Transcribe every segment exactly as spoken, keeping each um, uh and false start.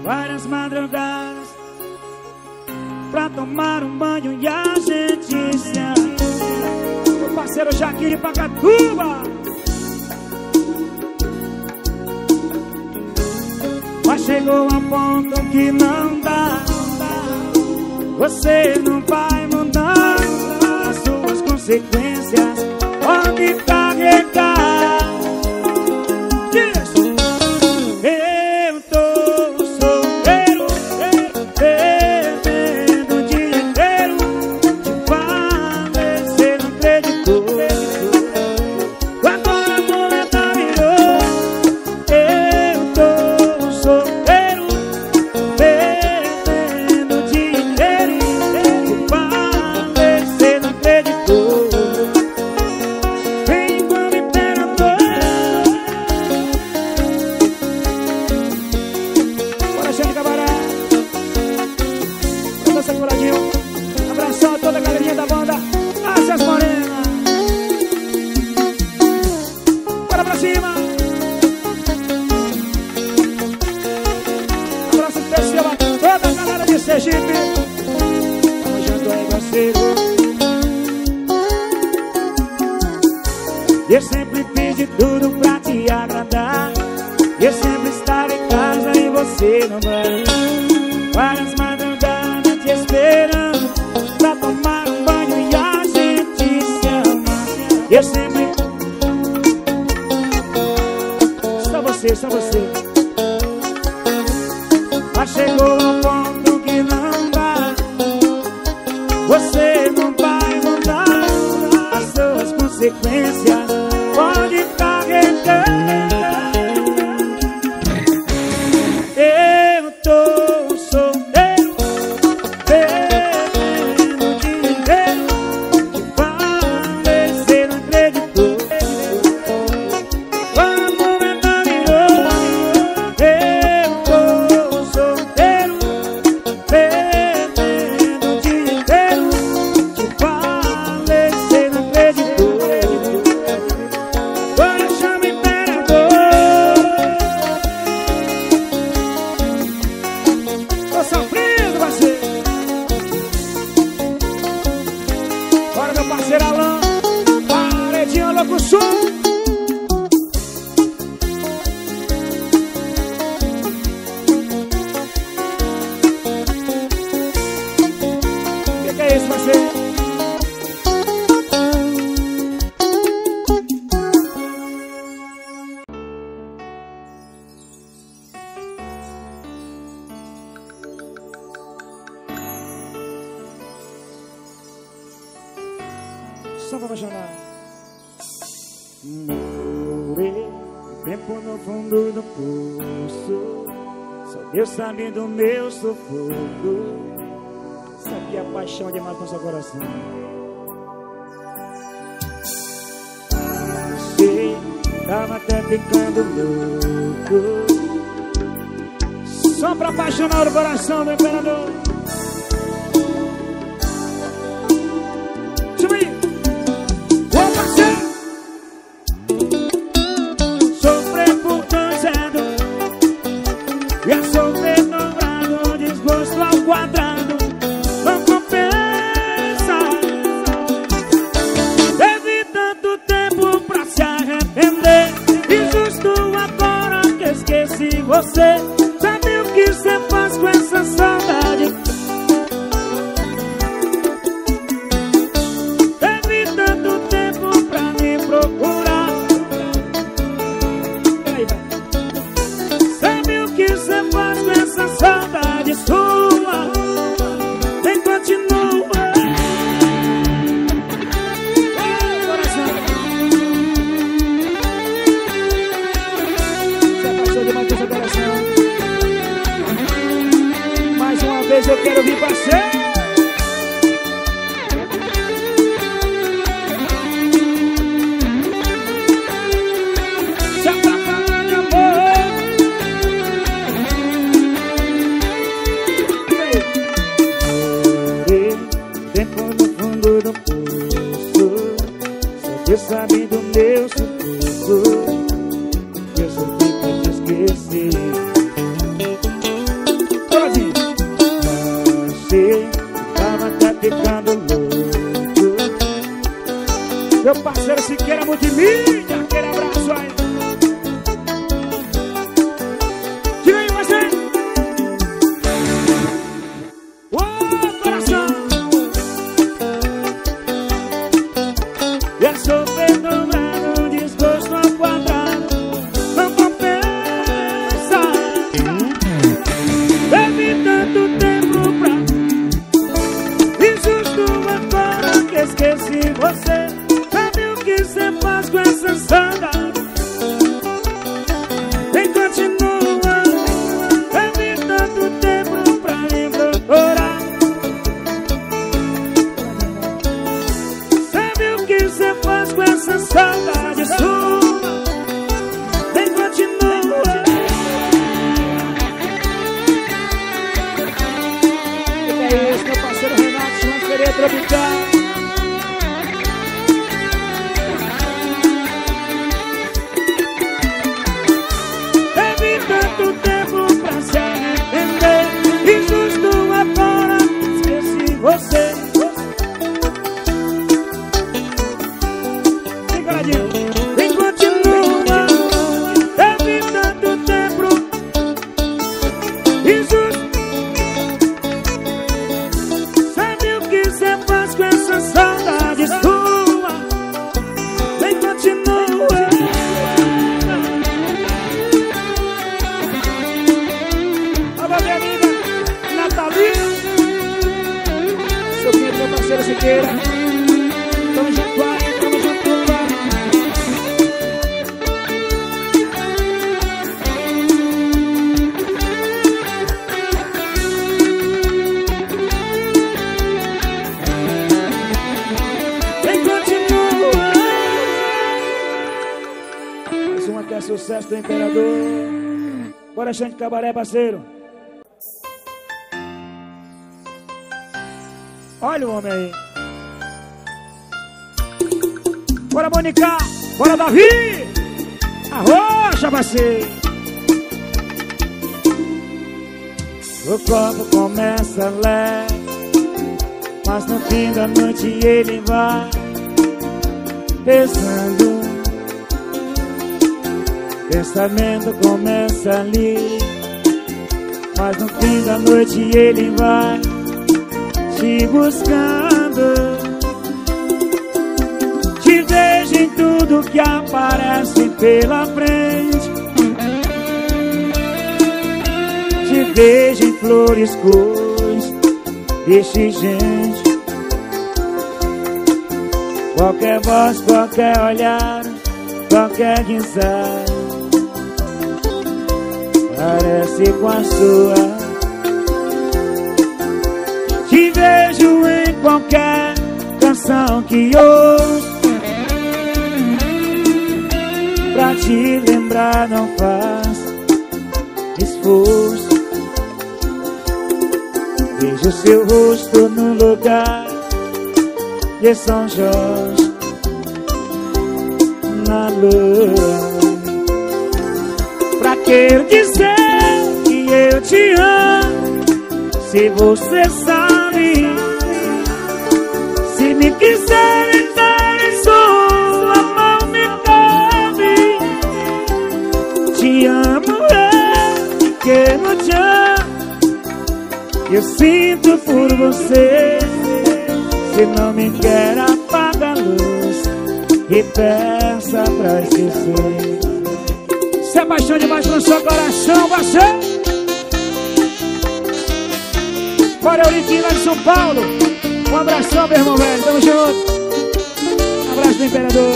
várias madrugadas pra tomar um banho e a gente se ama. Meu parceiro Jaquiri Pacatuba. Mas chegou a ponto que não dá. Você não vai mudar as suas consequências. Pode carregar. Diz. Eu tô solteiro, bebendo o dia inteiro. Te falei, cê não acreditou. Agora a muleta virou. Eu tô solteiro, bebendo o dia inteiro. Te falei, cê não acreditou. Vem como imperador. Bora, cheio de cabaré. Vamos dançar coladinho. Abração a toda a galerinha da banda Ásias Morena. Bora pra cima. Abraço especial a toda a galera de Sergipe. Tamo junto aí, parceiro. Eu sempre fiz de tudo pra te agradar. Eu sempre estava em casa e você não vai. Várias madrugadas te esperando pra tomar um banho e a gente se ama. Eu sempre... Só você, só você. Mas chegou ao ponto que não dá. Você não vai mudar as suas consequências. Pode carregar. Eu tô solteiro, bebendo o dia inteiro. Te falei, cê não acreditou. Quando a muleta virou. Eu tô solteiro, bebendo o dia inteiro. Te falei, cê não acreditou. Agora chama imperador. Tô sofrendo, parceiro. Bora, meu parceiro Alan. Paredinha, louco som. O que que é isso, parceiro? Só pra apaixonar. Morei tempo no fundo do poço. Só Deus sabe do meu sufoco. Sabe que a paixão é demais no seu coração. Sei, tava até ficando louco. Só pra apaixonar o coração do imperador. Chama aí. Sofrer por cansado e a sofrer dobrado, desgosto ao quadrado, não compensa. Teve tanto tempo pra se arrepender, e justo agora que esqueci você. Sabe o que você faz com essa saudade? Teve tanto tempo pra me procurar. Sabe o que você faz com essa saudade sua? Nem continua. Ai, coração. Você passou demais com seu coração. Mais uma vez eu quero vir pra você. Deus sabe do meu sufoco. Eu só fico pra te esquecer. Davi, aquele abraço aí. Tira aí você. Ô, coração. Eu sou perdoado, disposto ao quadrado. Não compensa. Teve tanto tempo pra injusto agora que esqueci você. Sabe o que você faz com essa saudade? Vem, continua. Teve tanto tempo pra me procurar. Sabe o que você faz com essa saudade sua? Vem, continua. E é isso, meu parceiro Renato, chama Sereia Tropical. Teve tanto tempo pra se arrepender, e justo agora esqueci você. Vem, coladinho. Vem, continua. Teve tanto tempo e justo. Sabe o que você faz com essa saudade sua? Vem, continua. Alô, minha amiga Natalia, seu filho, meu parceiro Siqueira. Tamo junto aí, tamo junto aí. Vem, continua. Mais um até sucesso do Imperador. Bora, Xande Cabaré, parceiro. Olha o homem aí. Bora, Mônica. Bora, Davi. Arrocha, parceiro. O copo começa leve, mas no fim da noite ele vai pesando. Pensamento começa ali, mas no fim da noite ele vai te buscando. Te vejo em tudo que aparece pela frente. Te vejo em flores, cores, bicho, gente. Qualquer voz, qualquer olhar, qualquer risada parece com a sua. Te vejo em qualquer canção que ouço. Pra te lembrar não faz esforço. Vejo seu rosto no lugar de São Jorge, na lua. Pra que dizer que eu te amo, se você sabe? Se me quiser entrar em sua mão me cabe. Te amo, eu que não te amo. Eu sinto por você. Se não me quer, apaga a luz e peça pra esquecer. Se apaixone demais no seu coração, você. Bora, Euriquinho, lá de São Paulo. Um abração, meu irmão velho, tamo junto. Um abraço do Imperador.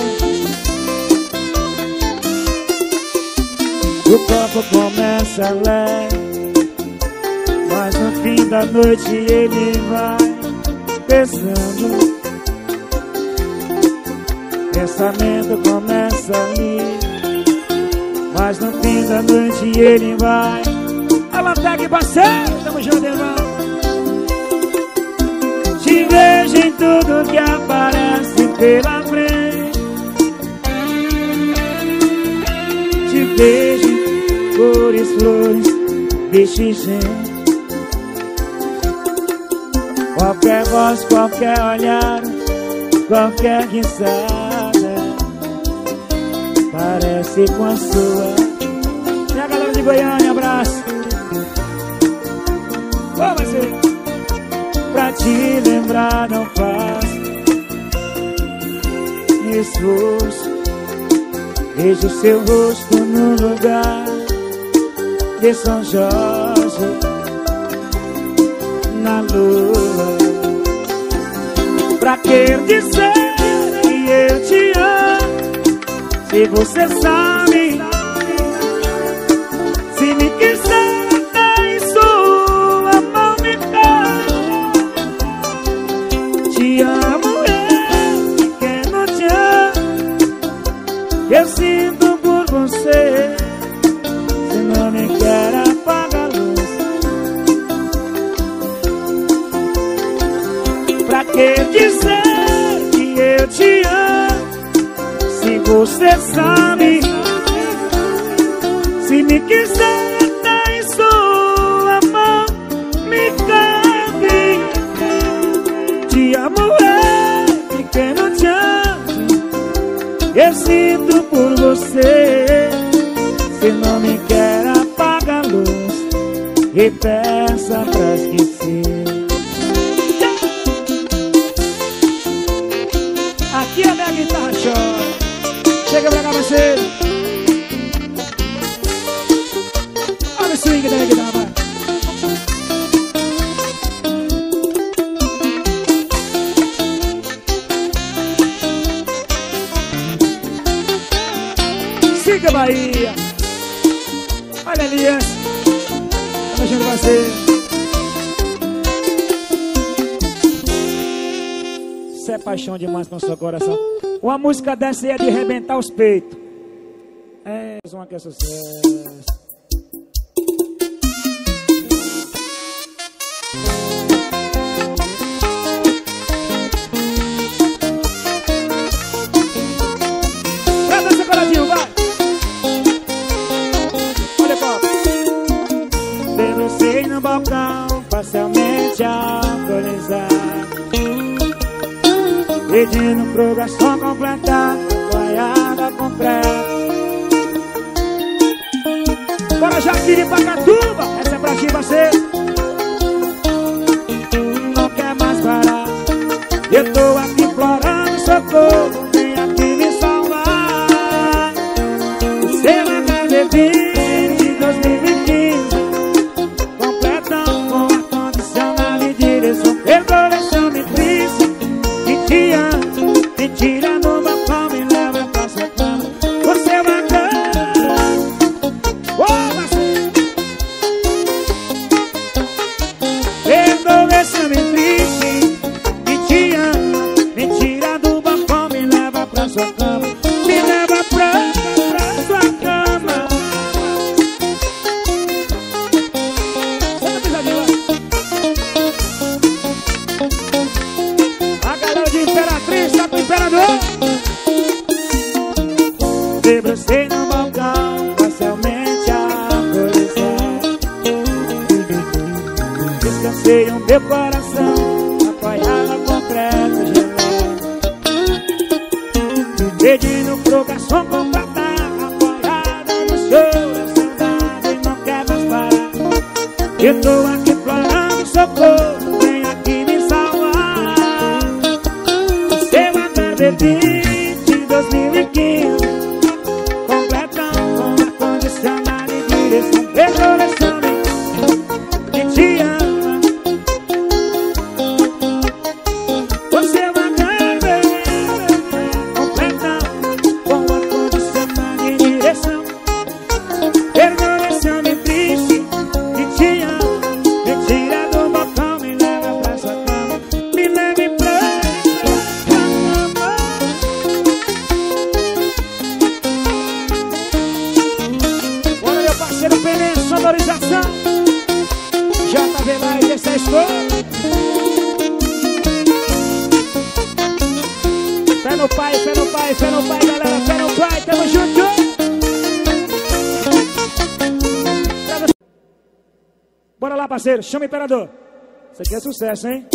O copo começa leve, mas no fim da noite ele vai pesando. Pensamento começa ali, mas no fim da noite ele vai. Alantec, parceiro, tamo junto, irmão. Te vejo em tudo que aparece pela frente. Te vejo em cores, flores, bicho, gente. Qualquer voz, qualquer olhar, qualquer risada parece com a sua. E a galera de Goiânia, abraço. Ô, parceiro. Pra te lembrar não faço esforço. Vejo seu rosto no lugar de São Jorge, na lua. Pra que dizer que eu te amo, se você sabe, se me quiser até em sua mão me dá. Te amo eu, pequeno te amo, eu sinto por você. Se não me quer, apaga a luz. Pra que dizer que eu te amo, se você sabe, se me quiser até em sua mão me cabe. Te amo eu, pequeno te amo, eu sinto por você. Se não me quer, apaga a luz e peça pra esquecer. Aqui a minha guitarra chora. Chega pra cá, você. Olha o swing da minha guitarra, vai. Siga Bahia. Olha ali, tá mexendo você. Isso é paixão demais com o seu coração. Uma música dessa aí é de arrebentar os peitos. É, uma que é sucesso. Presta esse coradinho, vai. Olha, copo. Debrucei no balcão, parcialmente alcoolizado, pedindo pro garçom completar a boiada completa. Bora, Jaquiri, Pacatuba, essa é pra ti, você. Não quer mais parar, eu tô aqui implorando socorro, vem aqui me salvar. Você vai me beber de dois mil e quinze, completão com ar-condicionado e direção. Percorreção me triste, me te amo, me tira no balcão, me leva pra sua cama. Você é bacana, oh, você. Percorreção me triste, me te amo, me tira do balcão, me leva pra sua cama. Me leva pra, pra sua cama. Só pisadinha lá. A galera de Imperatriz tá com o Imperador. Debrucei no balcão, parcialmente alcoolizado, descansei o meu coração, apoiado no concreto gelado, pedindo pro garçom completar, apoiado no choro, saudade e não quer mais parar. Eu tô aqui implorando socorro, vem aqui me salvar. Você vai beber de dois mil e quinze, completão com ar-condicionado e direção. Percorreção me te ama, você vai beber, completão com ar-condicionado e direção. Percorreção me triste, me te ama, me tira do balcão, me leva pra sua cama. Me leve pra bora, meu parceiro Pelé, sonorização. Já tá vendo aí, essa é a escola. Fé no pai, fé no pai, fé no pai, galera, fé no pai, tamo junto. Bora lá, parceiro, chama o Imperador. Isso aqui é sucesso, hein?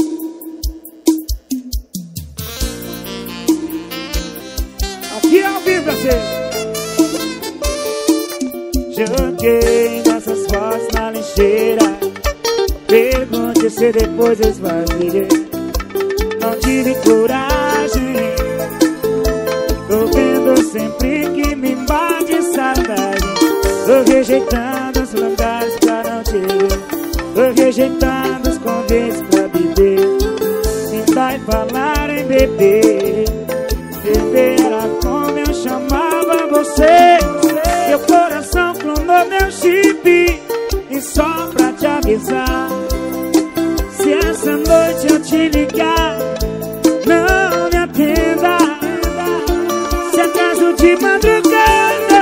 Aqui é ao vivo, parceiro. Joguei nossas fotos na lixeira. Pergunte se depois esvaziei. Não tive coragem. Tô vendo sempre que me bate saudade. Tô rejeitando os lugares pra não te ver. Tô rejeitando os convites pra beber. Me vai falar em beber. Beber era como eu chamava você. Meu coração clonou meu chip. E só pra te avisar, se essa noite eu te ligar, não me atenda. Se acaso de madrugada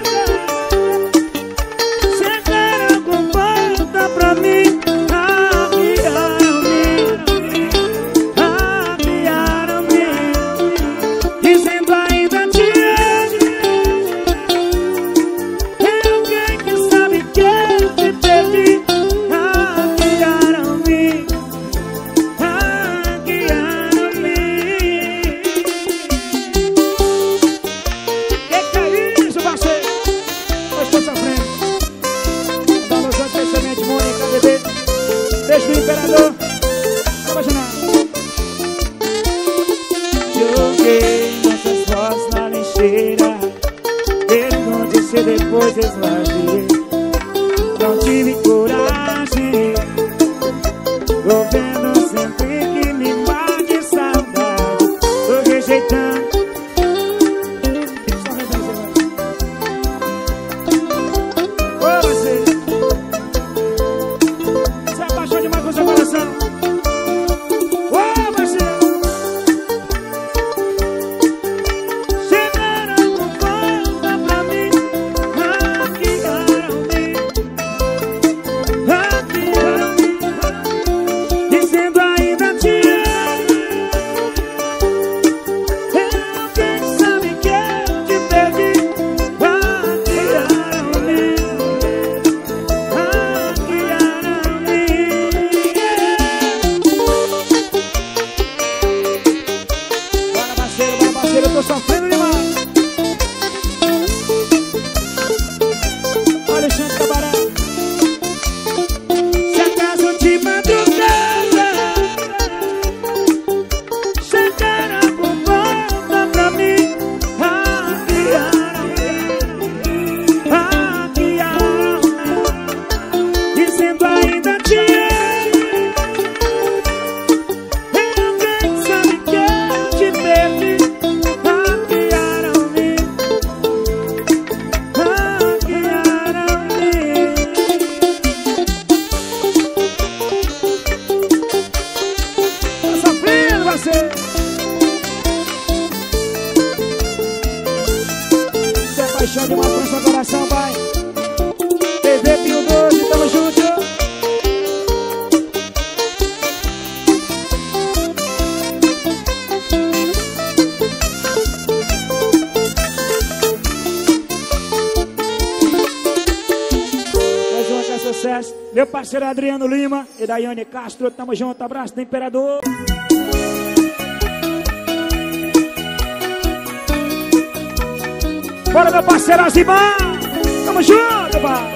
chegaram com volta pra mim, aviaram-me, aviaram-me, dizendo ainda te amo. Alguém que sabe que eu te perdi. Aviaram-me, aviaram-me. Que que é isso, parceiro? Eu estou sofrendo. Dá uma noção especialmente, Mônica, bebê. Beijo do imperador. Apaixonado. Joguei nossas fotos na lixeira. Pergunte se depois esvaziei. Não tive coragem. Tô vendo sempre que me bate saudade. Tô rejeitando. Só vem pra você, vai. Ô, você. Você apaixona demais com seu coração. Ô, você. Chegaram com volta pra mim. Aviaram-me, aviaram-me, dizendo ainda te amo. Alguém sabe que eu te perdi. Aviaram-me, aviaram-me. Bora, parceiro, bora, parceiro, eu tô sofrendo demais. Alexandre Cabaré. Se acaso de madrugada chegaram com volta pra mim, aviaram-me, aviaram-me, dizendo ainda te amo. Alguém sabe que eu te perdi. Aviaram-me, aviaram-me. Tá sofrendo, você? Você é paixão de uma França, coração, vai. T V Pio doze, tamo junto. Mais uma que é sucesso. Meu parceiro Adriano Lima e Daiane Castro, tamo junto. Abraço do imperador. Bora, meu parceiro Azimar. Tamo junto, pai.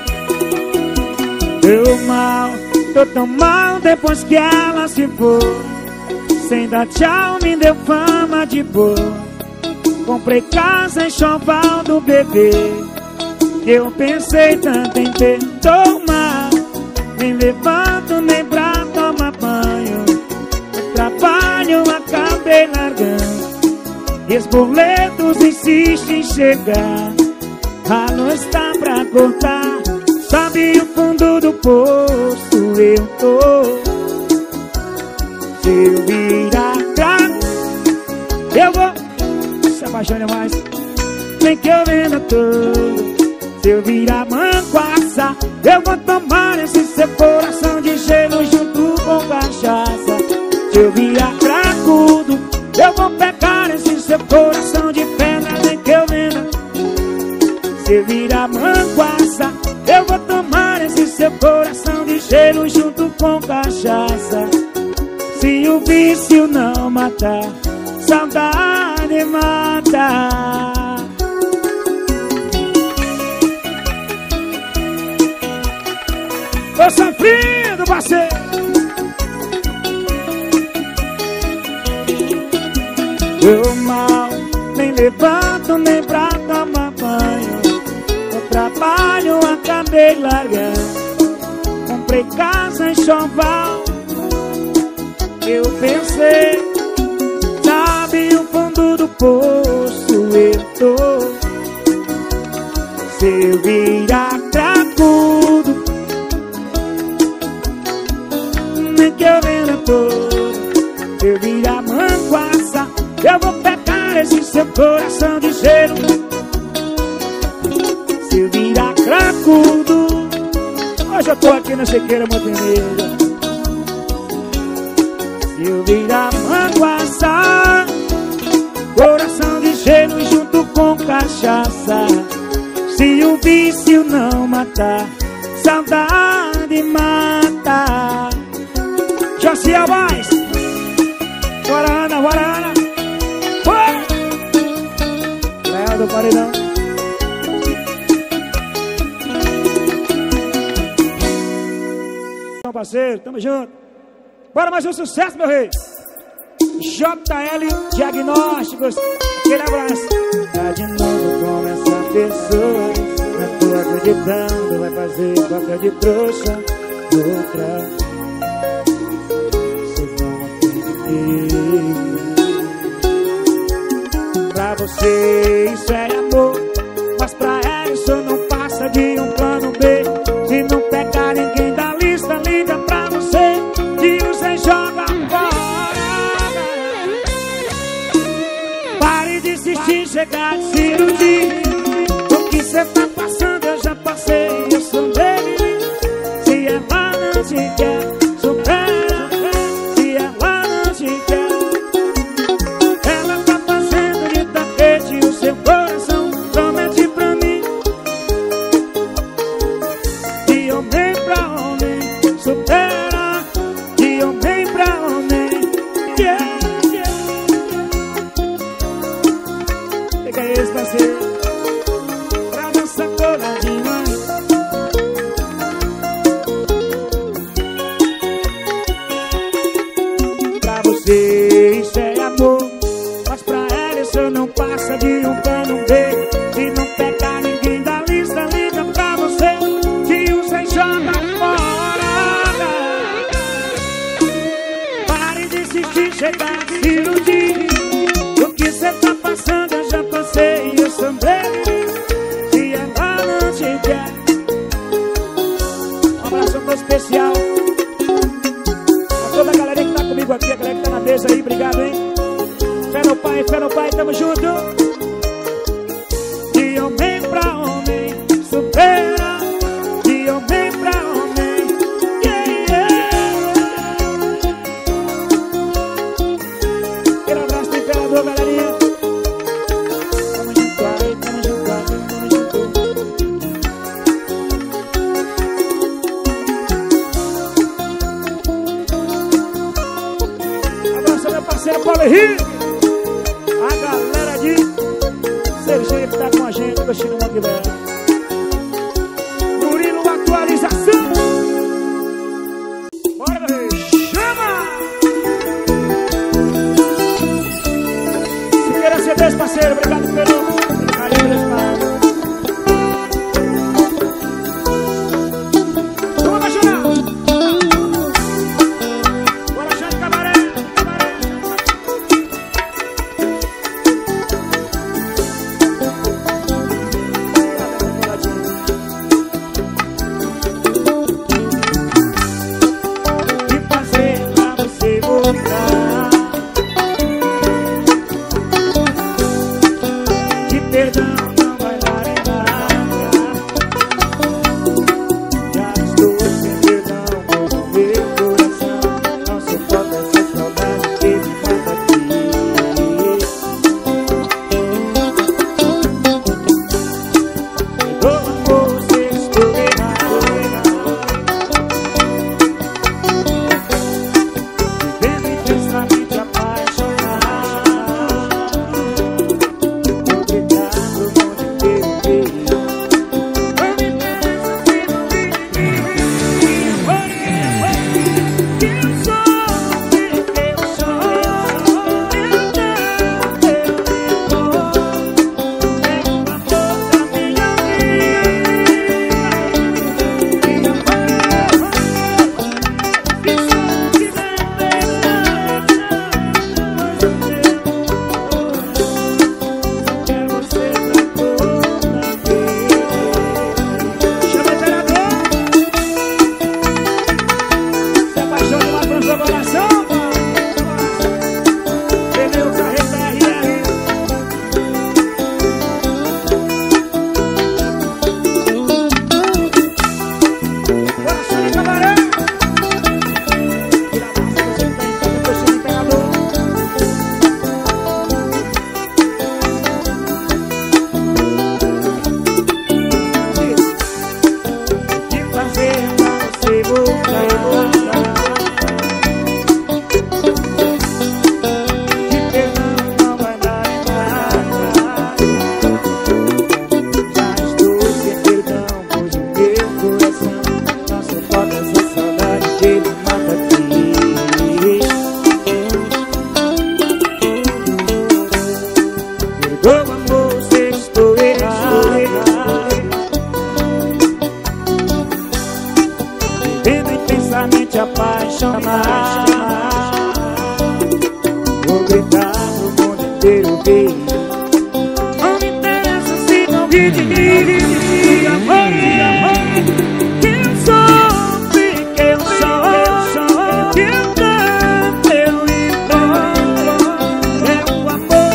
Tô mal, tô tão mal depois que ela se foi. Sem dar tchau me deu fama de boa. Comprei casa em Choval do bebê. Eu pensei tanto em ter. Tô mal, nem levanto nem pra tomar banho. O trabalho acabei largando. E os boletos insistem em chegar. A luz tá pra cortar. Sabe o fundo do poço eu tô. Se eu virar pra eu vou. Se apaixone mais. Nem que eu venda tudo. Se eu virar manguaça, eu vou tomar esse seu coração de gelo junto com cachaça. Se eu virar cracudo, eu vou pegar esse seu coração de pedra, nem que eu venda. Se eu virar manguaça, eu vou tomar esse seu coração de gelo junto com cachaça. Se o vício não matar, saudade mata. Tô sofrendo, parceiro. Eu mal nem levanto nem pra tomar banho. No trabalho acabei largando. Comprei casa em Choval. Eu pensei, sabe o fundo do poço eu tô. Se eu virar cracudo, nem que eu venda todo. Se eu virar manguaça, eu vou pegar esse seu coração de gelo. Se eu virar cracudo, hoje eu tô aqui na Sequeira Montenegro. Se eu virar manguaça, coração de gelo junto com cachaça. Se o vício não matar, saudade mata. Josiel mais. Bora Ana, bora Ana. Bora. Léo do Paredão. Então, parceiro, tamo junto. Bora mais um sucesso, meu rei. J L Diagnósticos. Aquele abraço. Tá de novo com essa pessoa. Não tô acreditando. Vai fazer papel de trouxa. Outra. Você não acreditei. Pra você isso é amor, mas pra ela isso não passa de um plano B. Se não pegar ninguém da lista, liga pra você e você joga fora. Pare de insistir, chegar de se iludir. O que cê tá passando eu já passei, eu sou dele. Se ela não te quer, supera. Se ela não te quer, ela tá fazendo de tapete o seu coração. Promete pra mim, de homem pra homem, supera. De homem pra homem, yeah, yeah. Pega esse parceiro pra dançar coladinho. Pra você isso é amor, mas pra ela isso não passa de um plano B. Se não pegar ninguém da lista, liga pra você que usa e joga fora. Pare de insistir, chegar de se iludir. O que cê tá passando eu já passei, eu sou dele. Se ela não te quer. Um abraço todo especial a toda a galera que tá comigo aqui, a galera que tá na mesa aí, obrigado, hein? Fé no pai, fé no pai, tamo junto. De homem pra homem, supera. De homem pra homem, yeah, yeah. Aquele abraço do imperador, galerinha. Tamo junto aí, tamo junto aí, tamo junto. Abraço meu parceiro Paulo Henrique. A galera de Sergipe que tá com a gente, curtindo uma guilherme. Murilo Atualização. Bora, meu rei, chama! Se queira C Ds, parceiro, obrigado pelo carinho desse parado. Vamos apaixonar! Bora, chá de cabaré, cabaré. Coração de camarão. Tira a massa, você tem que ter o seu imperador. O que fazer pra você voltar? Apaixonar, vou gritar no mundo inteiro, ver. Não me interessa se não ri de mim. Amor, amor, que eu sou, que eu sou, que eu canto, eu imploro. É o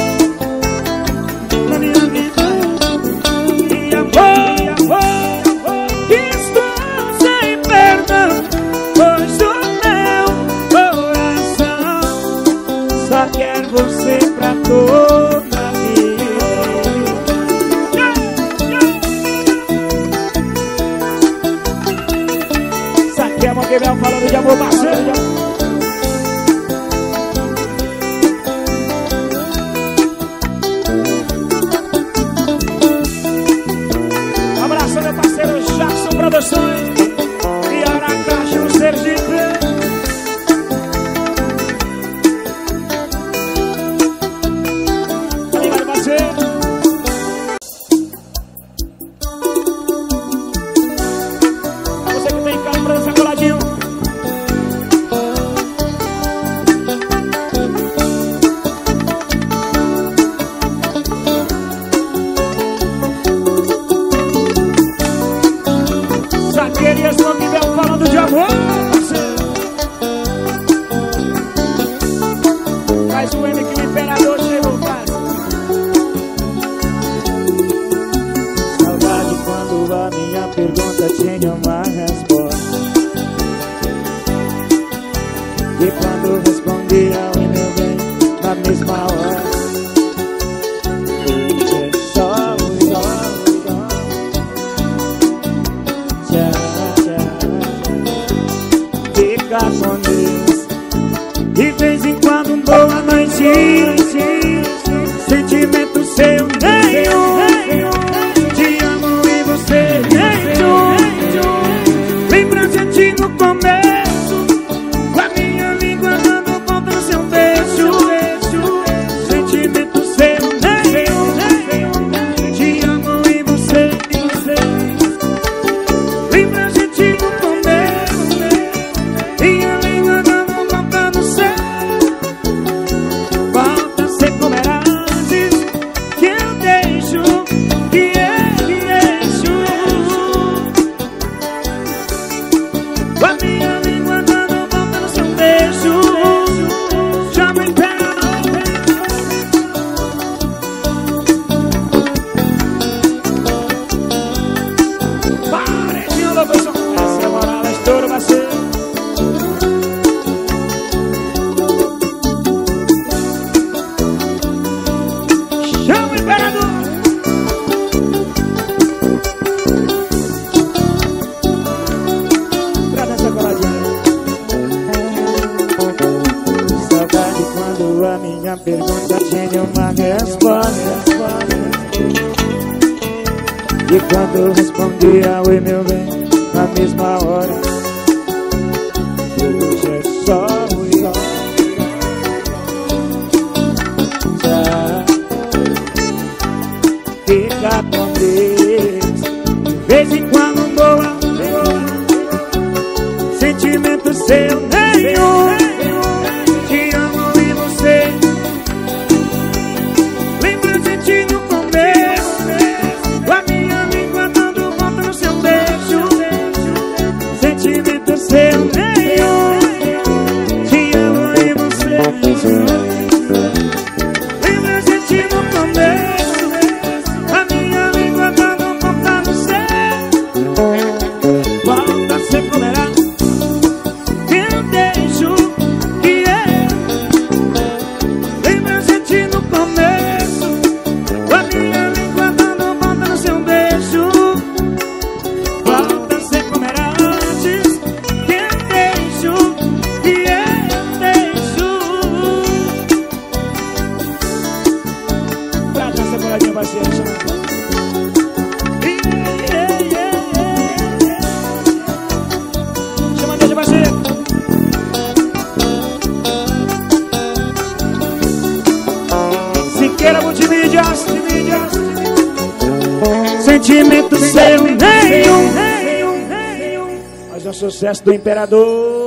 amor na minha vida. E amor, amor, que estou sem perdão. Pois o meu coração só quer você pra toda a vida. Isso aqui é Moquebel falando de amor, parceiro. Um abraço, meu parceiro Jackson Produções. E Aracaju no Sergipe. Tá ligado, parceiro? Pra você que tem carro pra dançar coladinho. Saquerias no nível falando de amor, parceiro. Faz o M que o imperador chegou, parceiro. Saudade quando a minha pergunta tinha uma resposta. E quando respondia o meu bem na mesma hora. Hoje é só o sol, fica com Deus. De vez em quando um boa noite. Sentimento seu nenhum. Te amo e você nenhum. Lembrança de no começo. Com a minha língua dando contra o seu beijo. Sentimento seu nenhum. Te amo e você lembrança de no começo. E a língua dando contra no céu. Volta a ser como era antes. Que eu deixo, que eu deixo. Com a minha língua dando contra no seu beijo. Já me pega. Paredinho do pessoal. Essa é a moral da história, parceiro. Chama o imperador. Pra dançar coladinha. Saudade quando a minha pergunta tinha uma resposta. E quando respondia oi meu bem na mesma hora. Hoje é só o sol. Já fica com Deus. De vez em quando boa, sentimento seu nenhum. Te amo e você lembra de ti no começo. Com a minha língua dando contra no seu beijo. Sentimento seu nenhum. Te amo e você lembra de ti no começo. A minha língua dando contra no céu. Volta a ser pegadinha, parceiro. Chama deixa, parceiro. Siqueira multimídia, multimídia. Sentimento seu nenhum. Mas é um sucesso do imperador.